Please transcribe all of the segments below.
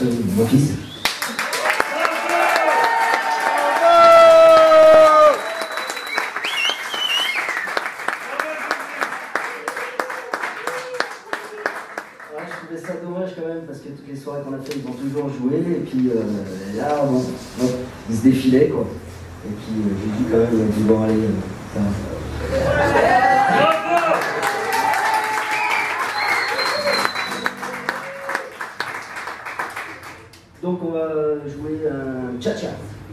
mon fils. Je trouvais ça dommage quand même parce que toutes les soirées qu'on a fait ils ont toujours joué et puis là bon, ils se défilaient quoi et puis j'ai dit quand même ils ont dit bon allez donc on va jouer un cha-cha.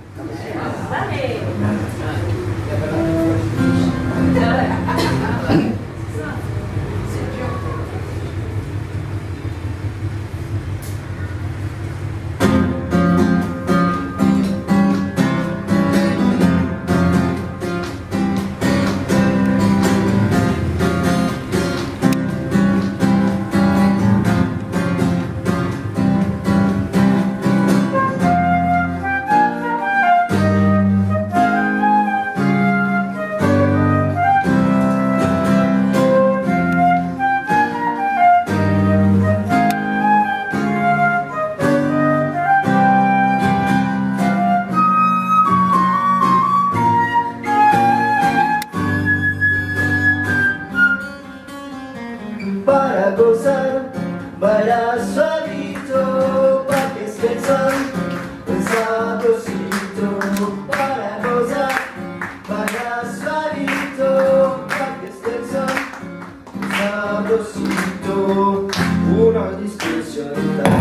Para gozar, baila suavito, pa' que esté el sol, el sabrosito. Para gozar, baila suavito, pa' que esté el sol, el sabrosito. Una discusión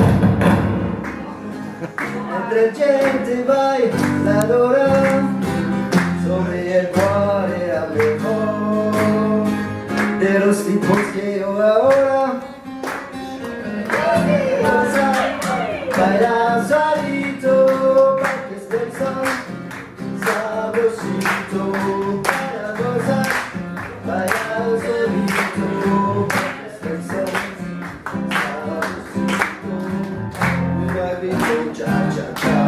entre gente bailadora sobre el cual era mejor de los tipos que yo ahora baila suavito pa' que esté el sol sabrosito. Para gozar, baila suavito pa' que esté el sol sabrosito. Una cha-cha-cha,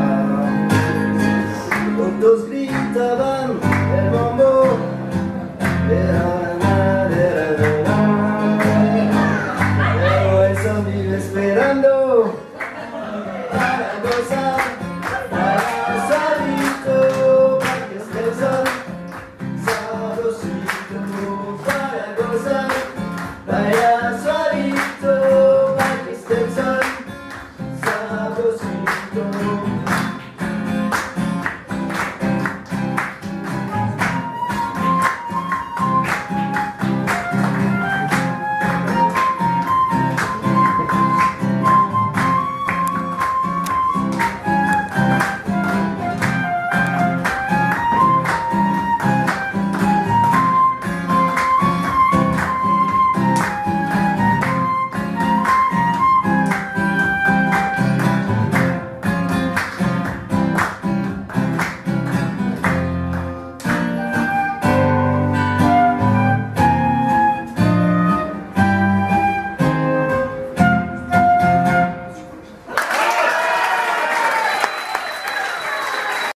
todos gritaban el bombo, pero esperando para gozar, para suavito, para que esté el sol sabrosito. Para gozar, para suavito, para que esté el sol sabrosito.